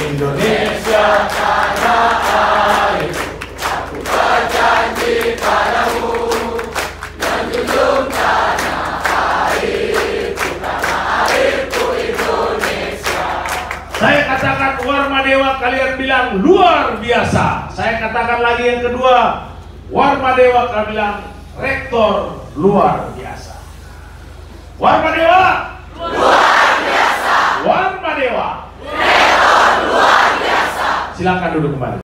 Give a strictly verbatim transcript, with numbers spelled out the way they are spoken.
Indonesia tanah airku, aku berjanji padamu menjunjung tanah airku, tanah airku Indonesia. Saya katakan Warmadewa, kalian bilang luar biasa. Saya katakan lagi yang kedua, Warmadewa, kalian bilang rektor luar biasa. Warmadewa luar biasa. Warmadewa rektor luar biasa. Silakan duduk kembali.